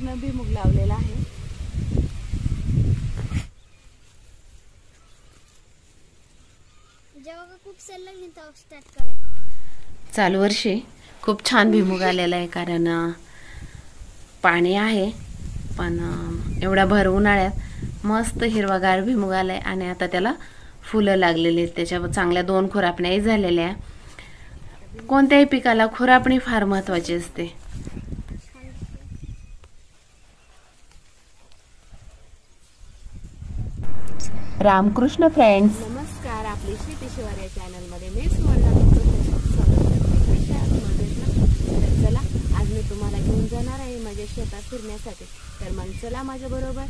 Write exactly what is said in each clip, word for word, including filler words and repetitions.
पूर्ण भुईमूग लावलेला आहे। जेव्हा खूप सल्ला घेतो स्टार्ट करायचं। चालू वर्षी खूप छान भुईमूग आलेला आहे, कारण पाणी आहे, पण एवढा भर उन्हाळ्यात मस्त हिरवागार भुईमूग आलाय आणि आता त्याला फुलं लागलेली आहेत। त्याच्यावर चांगल्या दोन खुरापण्याही झालेल्या। कोणत्याही पिकाला खुरापणी फार महत्त्वाची असते। रामकृष्ण फ्रेंड्स, नमस्कार। आपली शेती शिवार या चॅनलमध्ये मी सुवर्णा स्वागत करते। चला, आज मी तुम्हाला घेऊन जाणार आहे माझ्या शेतात फिरण्यासाठी। तर मग चला माझ्या बरोबर।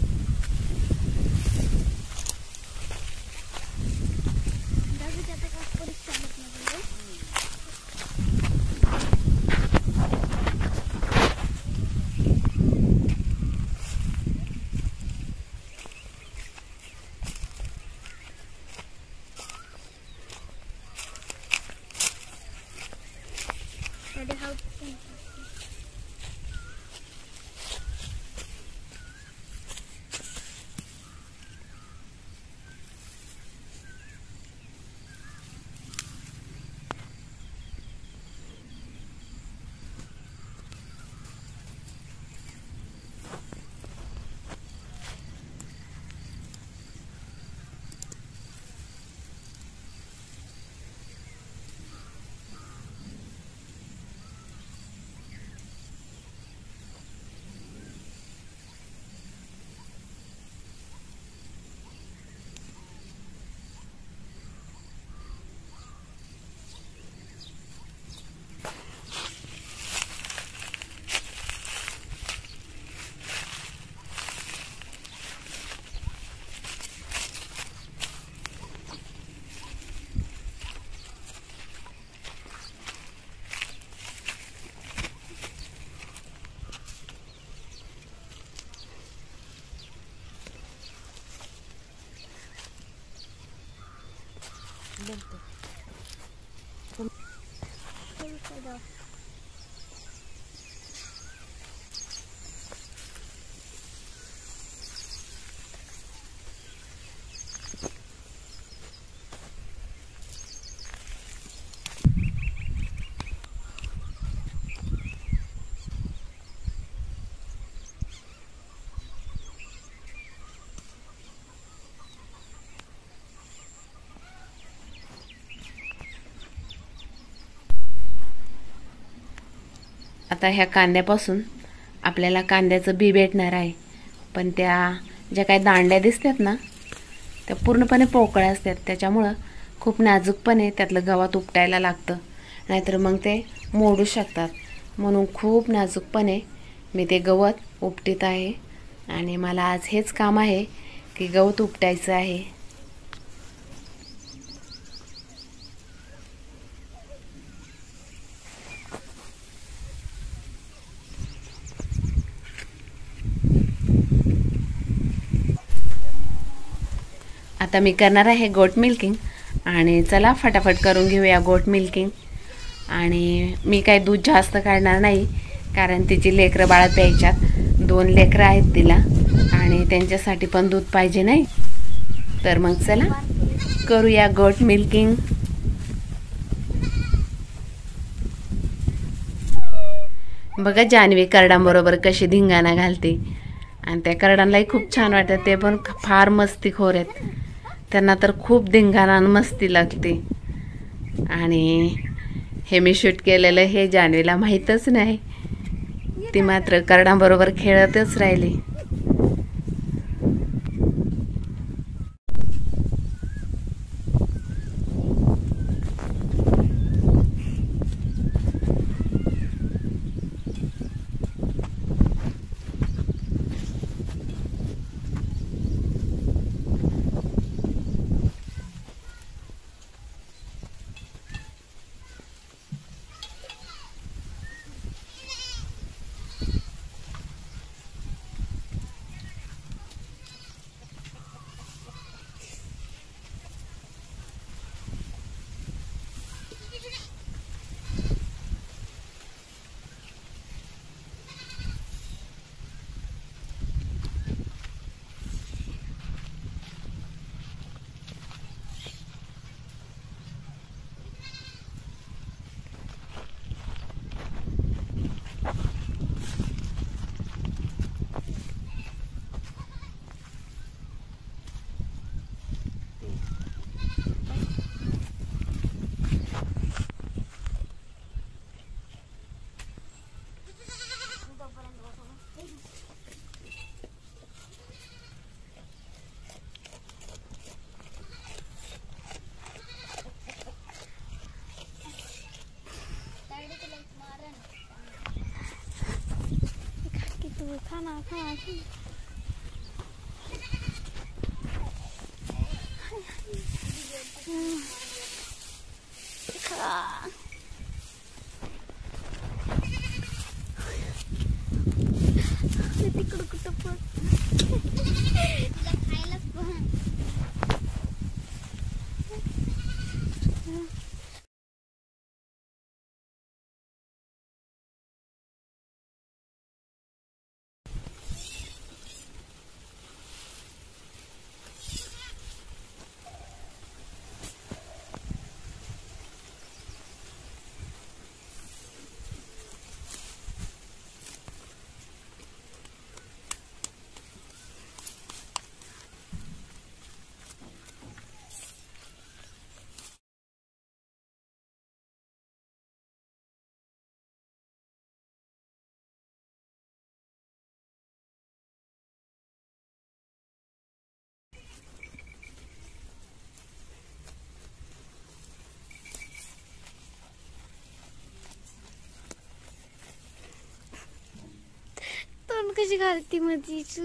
आता ह्या कांद्यापासून आपल्याला कांद्याचं बी भेटणार आहे, पण त्या ज्या काही दांड्या दिसतात ना त्या पूर्णपणे पोकळ्या असतात। त्याच्यामुळं खूप नाजूकपणे त्यातलं गवत उपटायला लागतं, नाहीतर मग ते मोडू शकतात। म्हणून खूप नाजूकपणे मी ते गवत उपटीत आहे आणि मला आज हेच काम आहे की गवत उपटायचं आहे। आता मी करणार आहे गोट मिल्किंग, आणि चला फटाफट करून घेऊया गोट मिल्किंग। आणि मी काय दूध जास्त काढणार नाही, कारण तिची लेकरं बाळं प्यायच्यात। दोन लेकरं आहेत तिला आणि त्यांच्यासाठी पण दूध पाहिजे नाही। तर मग चला करूया गोट मिल्किंग। बघा जान्हवी करडांबरोबर कशी धिंगाणा घालते, आणि त्या करडांनाही खूप छान वाटतं। ते पण फार मस्तीखोर आहेत, त्यांना तर खूप धिंगाणा आणि मस्ती लागते। आणि हे मी शूट केलेलं हे जान्हवीला माहीतच नाही, ती मात्र करडांबरोबर खेळतच राहिली। खाना खाना खा तिकडं कुठं पण तुला खायला पण तोंड कशी घालती मधीच